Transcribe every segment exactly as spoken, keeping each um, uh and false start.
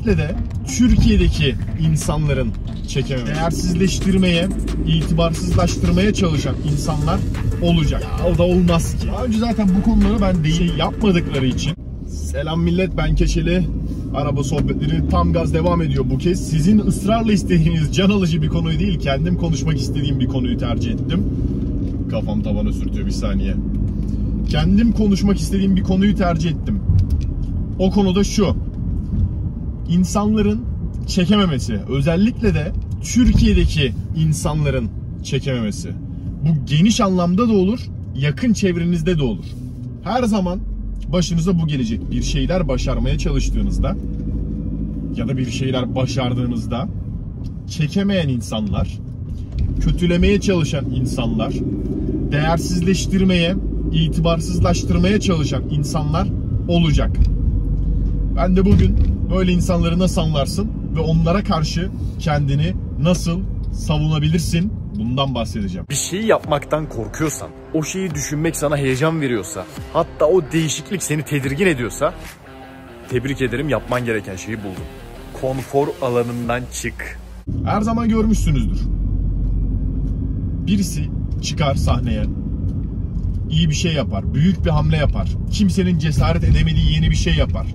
Özellikle de Türkiye'deki insanların çekememesi, değersizleştirmeye, itibarsızlaştırmaya çalışan insanlar olacak. Ya, o da olmaz ki. Daha önce zaten bu konuları ben değil yapmadıkları için. Selam millet, ben Keçeli. Araba sohbetleri tam gaz devam ediyor bu kez. Sizin ısrarla istediğiniz can alıcı bir konuyu değil, kendim konuşmak istediğim bir konuyu tercih ettim. Kafam tavana sürtüyor, bir saniye. Kendim konuşmak istediğim bir konuyu tercih ettim. O konu da şu: İnsanların çekememesi. Özellikle de Türkiye'deki insanların çekememesi. Bu geniş anlamda da olur, yakın çevrenizde de olur. Her zaman başınıza bu gelecek. Bir şeyler başarmaya çalıştığınızda ya da bir şeyler başardığınızda çekemeyen insanlar, kötülemeye çalışan insanlar, değersizleştirmeye, itibarsızlaştırmaya çalışan insanlar olacak. Ben de bugün böyle insanları nasıl anlarsın ve onlara karşı kendini nasıl savunabilirsin, bundan bahsedeceğim. Bir şeyi yapmaktan korkuyorsan, o şeyi düşünmek sana heyecan veriyorsa, hatta o değişiklik seni tedirgin ediyorsa, tebrik ederim, yapman gereken şeyi buldun. Konfor alanından çık. Her zaman görmüşsünüzdür. Birisi çıkar sahneye, iyi bir şey yapar, büyük bir hamle yapar, kimsenin cesaret edemediği yeni bir şey yapar.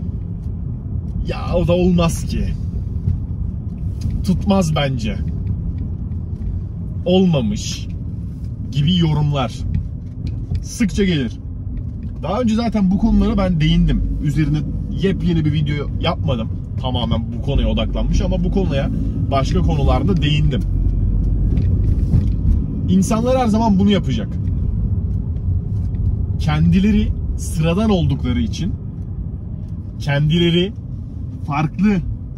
Ya o da olmaz ki. Tutmaz bence. Olmamış gibi yorumlar sıkça gelir. Daha önce zaten bu konulara ben değindim. Üzerine yepyeni bir video yapmadım. Tamamen bu konuya odaklanmış ama bu konuya başka konularda değindim. İnsanlar her zaman bunu yapacak. Kendileri sıradan oldukları için, kendileri farklı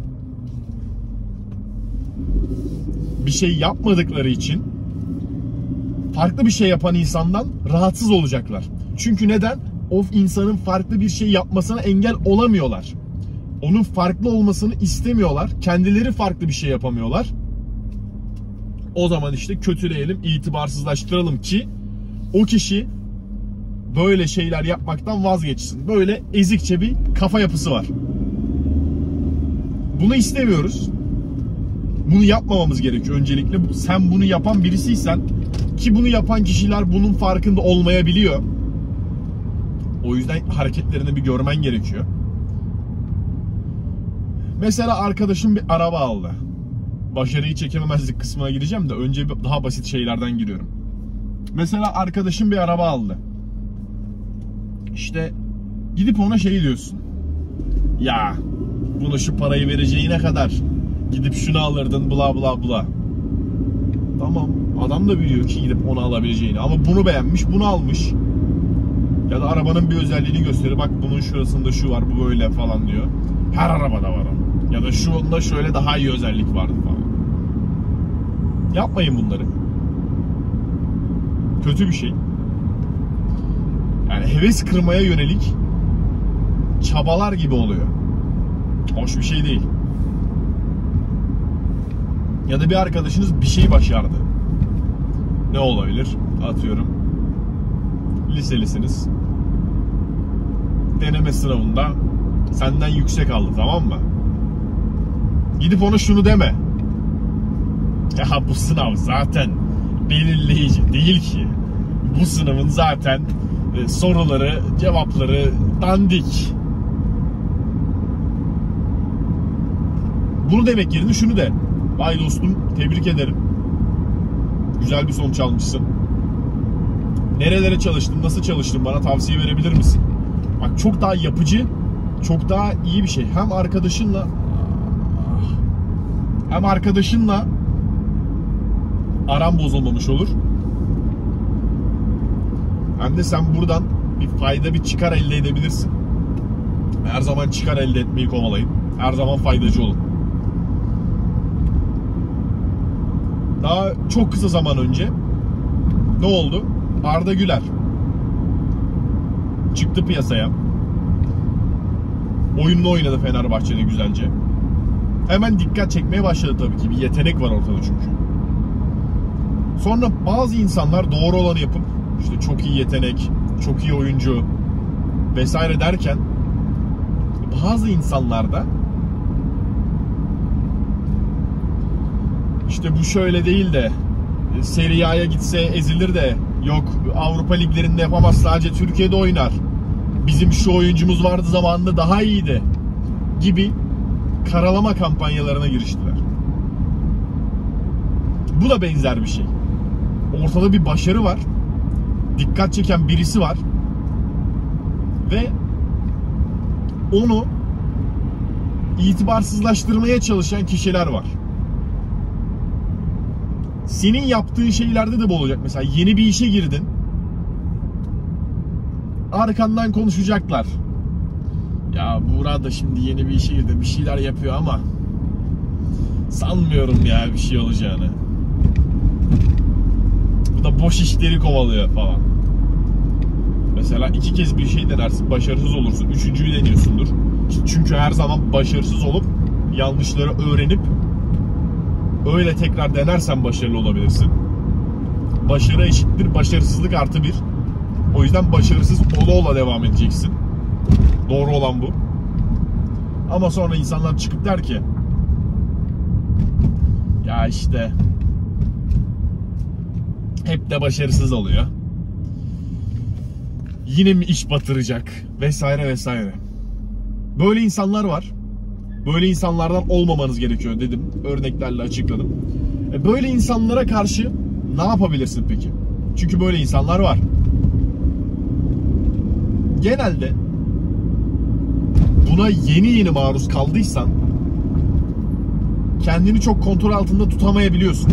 bir şey yapmadıkları için farklı bir şey yapan insandan rahatsız olacaklar. Çünkü neden? O insanın farklı bir şey yapmasına engel olamıyorlar. Onun farklı olmasını istemiyorlar. Kendileri farklı bir şey yapamıyorlar. O zaman işte kötüleyelim, itibarsızlaştıralım ki o kişi böyle şeyler yapmaktan vazgeçsin. Böyle ezikçe bir kafa yapısı var. Bunu istemiyoruz. Bunu yapmamamız gerekiyor öncelikle. Sen bunu yapan birisiysen, ki bunu yapan kişiler bunun farkında olmayabiliyor. O yüzden hareketlerini bir görmen gerekiyor. Mesela arkadaşım bir araba aldı. Başarıyı çekememezlik kısmına gireceğim de önce daha basit şeylerden giriyorum. Mesela arkadaşım bir araba aldı. İşte gidip ona şey diyorsun: ya buna şu parayı vereceğine kadar gidip şunu alırdın, bla bla bla. Tamam, adam da biliyor ki gidip onu alabileceğini, ama bunu beğenmiş, bunu almış. Ya da arabanın bir özelliğini gösteriyor. Bak bunun şurasında şu var, bu böyle falan diyor. Her arabada var o. Ya da şu onda şöyle daha iyi özellik vardı falan. Yapmayın bunları. Kötü bir şey. Yani heves kırmaya yönelik çabalar gibi oluyor. Hoş bir şey değil. Ya da bir arkadaşınız bir şey başardı. Ne olabilir? Atıyorum, liselisiniz. Deneme sınavında senden yüksek aldı, tamam mı? Gidip ona şunu deme: ya bu sınav zaten belirleyici değil ki. Bu sınavın zaten soruları, cevapları dandik. Bunu demek yerine şunu de: vay dostum, tebrik ederim, güzel bir sonuç almışsın. Nerelere çalıştın, nasıl çalıştın, bana tavsiye verebilir misin? Bak, çok daha yapıcı, çok daha iyi bir şey. Hem arkadaşınla hem arkadaşınla aran bozulmamış olur. Hem de sen buradan bir fayda, bir çıkar elde edebilirsin. Her zaman çıkar elde etmeyi kovalayın. Her zaman faydacı olun. Daha çok kısa zaman önce ne oldu? Arda Güler çıktı piyasaya. Oyununu oynadı Fenerbahçe'de güzelce. Hemen dikkat çekmeye başladı tabii ki. Bir yetenek var ortada çünkü. Sonra bazı insanlar doğru olanı yapıp işte çok iyi yetenek, çok iyi oyuncu vesaire derken, bazı insanlar da işte bu şöyle değil de Serie A'ya gitse ezilir de, yok Avrupa liglerinde yapamaz, sadece Türkiye'de oynar, bizim şu oyuncumuz vardı zamanında daha iyiydi gibi karalama kampanyalarına giriştiler. Bu da benzer bir şey. Ortada bir başarı var, dikkat çeken birisi var ve onu itibarsızlaştırmaya çalışan kişiler var. Senin yaptığın şeylerde de bu olacak. Mesela yeni bir işe girdin, arkandan konuşacaklar. Ya Buğra da şimdi yeni bir işe girdi, bir şeyler yapıyor ama sanmıyorum ya bir şey olacağını. Bu da boş işleri kovalıyor falan. Mesela iki kez bir şey denersin, başarısız olursun. Üçüncüyü deniyorsundur. Çünkü her zaman başarısız olup yanlışları öğrenip öyle tekrar denersen başarılı olabilirsin. Başarı eşittir başarısızlık artı bir. O yüzden başarısız ola ola devam edeceksin. Doğru olan bu. Ama sonra insanlar çıkıp der ki, ya işte hep de başarısız oluyor, yine mi iş batıracak vesaire vesaire. Böyle insanlar var. Böyle insanlardan olmamanız gerekiyor dedim. Örneklerle açıkladım. E böyle insanlara karşı ne yapabilirsin peki? Çünkü böyle insanlar var. Genelde buna yeni yeni maruz kaldıysan kendini çok kontrol altında tutamayabiliyorsun.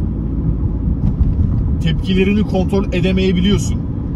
Tepkilerini kontrol edemeyebiliyorsun.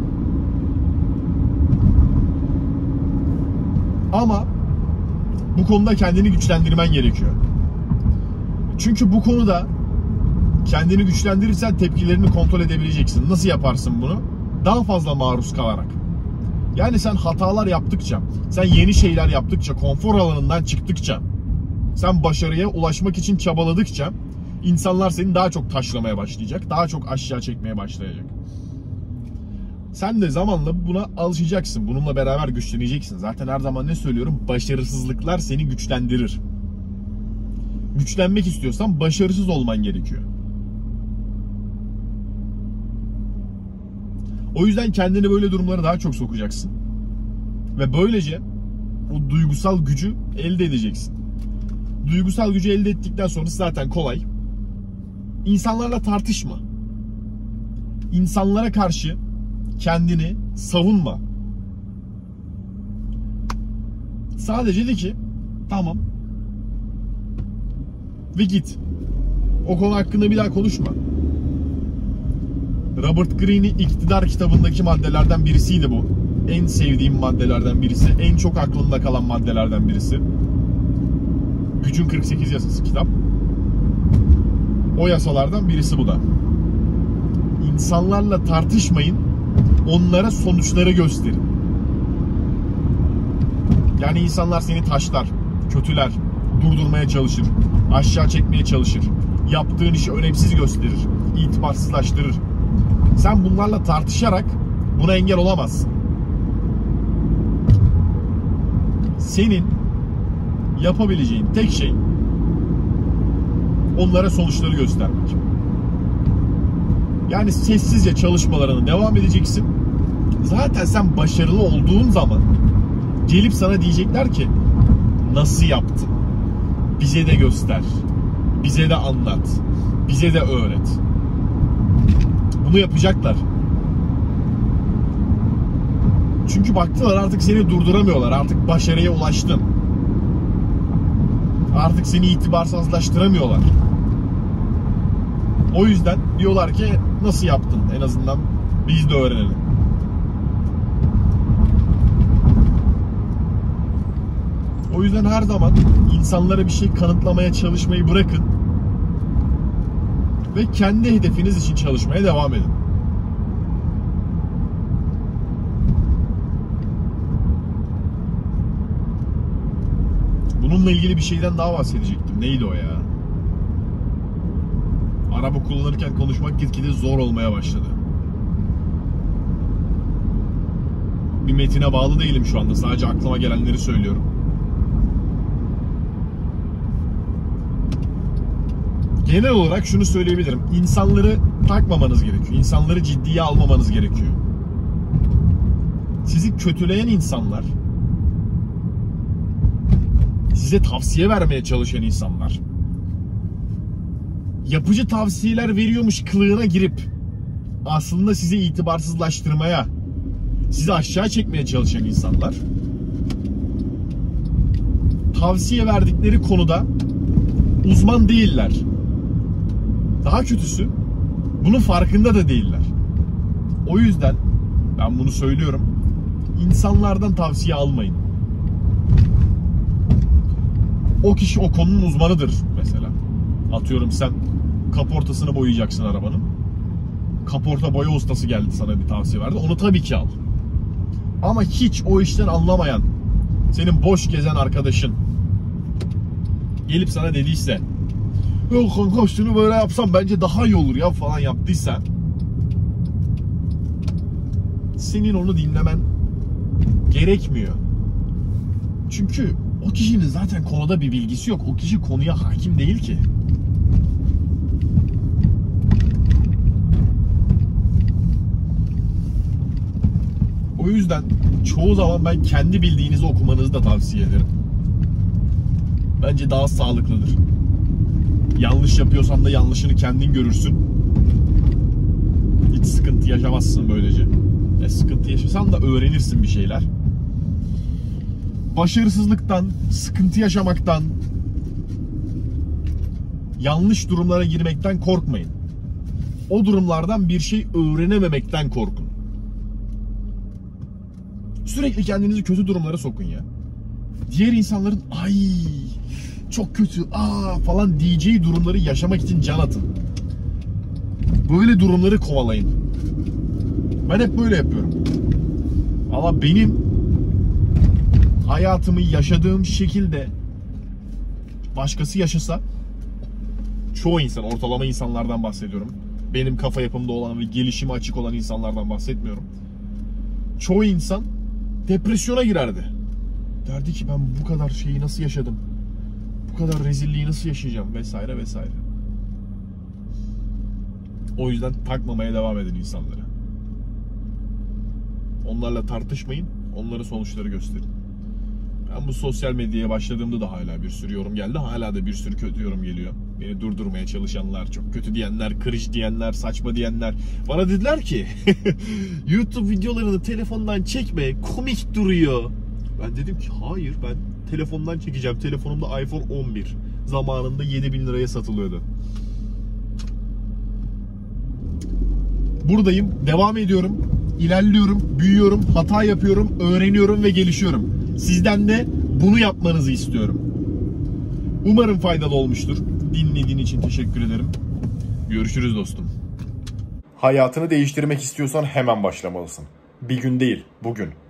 Ama bu konuda kendini güçlendirmen gerekiyor. Çünkü bu konuda kendini güçlendirirsen tepkilerini kontrol edebileceksin. Nasıl yaparsın bunu? Daha fazla maruz kalarak. Yani sen hatalar yaptıkça, sen yeni şeyler yaptıkça, konfor alanından çıktıkça, sen başarıya ulaşmak için çabaladıkça insanlar seni daha çok taşlamaya başlayacak, daha çok aşağı çekmeye başlayacak. Sen de zamanla buna alışacaksın. Bununla beraber güçleneceksin. Zaten her zaman ne söylüyorum? Başarısızlıklar seni güçlendirir. Güçlenmek istiyorsan başarısız olman gerekiyor. O yüzden kendini böyle durumlara daha çok sokacaksın. Ve böylece o duygusal gücü elde edeceksin. Duygusal gücü elde ettikten sonra zaten kolay. İnsanlarla tartışma. İnsanlara karşı kendini savunma. Sadece de ki tamam ve git. O konu hakkında bir daha konuşma. Robert Greene'in İktidar kitabındaki maddelerden birisiydi bu. En sevdiğim maddelerden birisi. En çok aklımda kalan maddelerden birisi. Gücün kırk sekiz yasası kitap. O yasalardan birisi bu da. İnsanlarla tartışmayın. Onlara sonuçları gösterin. Yani insanlar seni taşlar, kötüler, durdurmaya çalışır, aşağı çekmeye çalışır, yaptığın işi önemsiz gösterir, itibarsızlaştırır. Sen bunlarla tartışarak buna engel olamazsın. Senin yapabileceğin tek şey onlara sonuçları göstermek. Yani sessizce çalışmalarına devam edeceksin. Zaten sen başarılı olduğun zaman gelip sana diyecekler ki nasıl yaptın? Bize de göster. Bize de anlat. Bize de öğret. Bunu yapacaklar. Çünkü baktılar artık seni durduramıyorlar. Artık başarıya ulaştın. Artık seni itibarsızlaştıramıyorlar. O yüzden diyorlar ki nasıl yaptın? En azından biz de öğrenelim. O yüzden her zaman insanlara bir şey kanıtlamaya çalışmayı bırakın ve kendi hedefiniz için çalışmaya devam edin. Bununla ilgili bir şeyden daha bahsedecektim. Neydi o ya? Araba kullanırken konuşmak gitgide zor olmaya başladı. Bir metine bağlı değilim şu anda. Sadece aklıma gelenleri söylüyorum. genel olarak şunu söyleyebilirim. İnsanları takmamanız gerekiyor. İnsanları ciddiye almamanız gerekiyor. Sizi kötüleyen insanlar, size tavsiye vermeye çalışan insanlar, yapıcı tavsiyeler veriyormuş kılığına girip aslında sizi itibarsızlaştırmaya, sizi aşağı çekmeye çalışan insanlar, tavsiye verdikleri konuda uzman değiller. Daha kötüsü, bunun farkında da değiller. O yüzden ben bunu söylüyorum. İnsanlardan tavsiye almayın. O kişi o konunun uzmanıdır mesela. Atıyorum sen kaportasını boyayacaksın arabanın. Kaporta boya ustası geldi, sana bir tavsiye verdi. Onu tabii ki al. Ama hiç o işten anlamayan, senin boş gezen arkadaşın gelip sana dediyse, yok kanka şunu böyle yapsam bence daha iyi olur ya falan yaptıysa, senin onu dinlemen gerekmiyor. Çünkü o kişinin zaten konuda bir bilgisi yok. O kişi konuya hakim değil ki. O yüzden çoğu zaman ben kendi bildiğinizi okumanızı da tavsiye ederim. Bence daha sağlıklıdır. Yanlış yapıyorsan da yanlışını kendin görürsün. Hiç sıkıntı yaşamazsın böylece. E, sıkıntı yaşasan da öğrenirsin bir şeyler. Başarısızlıktan, sıkıntı yaşamaktan, yanlış durumlara girmekten korkmayın. O durumlardan bir şey öğrenememekten korkun. Sürekli kendinizi kötü durumlara sokun ya. Diğer insanların ay çok kötü aa falan diyeceği durumları yaşamak için can atın. Böyle durumları kovalayın. Ben hep böyle yapıyorum. Ama benim hayatımı yaşadığım şekilde başkası yaşasa, çoğu insan, ortalama insanlardan bahsediyorum. Benim kafa yapımda olan ve gelişime açık olan insanlardan bahsetmiyorum. Çoğu insan depresyona girerdi. Derdi ki ben bu kadar şeyi nasıl yaşadım? Bu kadar rezilliği nasıl yaşayacağım? Vesaire vesaire. O yüzden takmamaya devam edin insanları. Onlarla tartışmayın. Onların sonuçları gösterin. Ben bu sosyal medyaya başladığımda da hala bir sürü yorum geldi. Hala da bir sürü kötü yorum geliyor. Beni durdurmaya çalışanlar, çok kötü diyenler, cringe diyenler, saçma diyenler. Bana dediler ki YouTube videolarını telefondan çekme, komik duruyor. Ben dedim ki hayır, ben telefondan çekeceğim. Telefonumda iPhone on bir. Zamanında yedi bin liraya satılıyordu. Buradayım, devam ediyorum, ilerliyorum, büyüyorum, hata yapıyorum, öğreniyorum ve gelişiyorum. Sizden de bunu yapmanızı istiyorum. Umarım faydalı olmuştur. Dinlediğin için teşekkür ederim. Görüşürüz dostum. Hayatını değiştirmek istiyorsan hemen başlamalısın. Bir gün değil, bugün.